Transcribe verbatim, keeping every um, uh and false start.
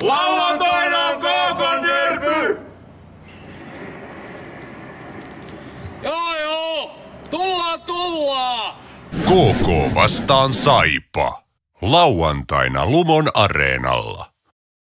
Lauantaina on K K-derby! Joo joo, tullaan tullaan! K K vastaan Saipa. Lauantaina Lumon areenalla.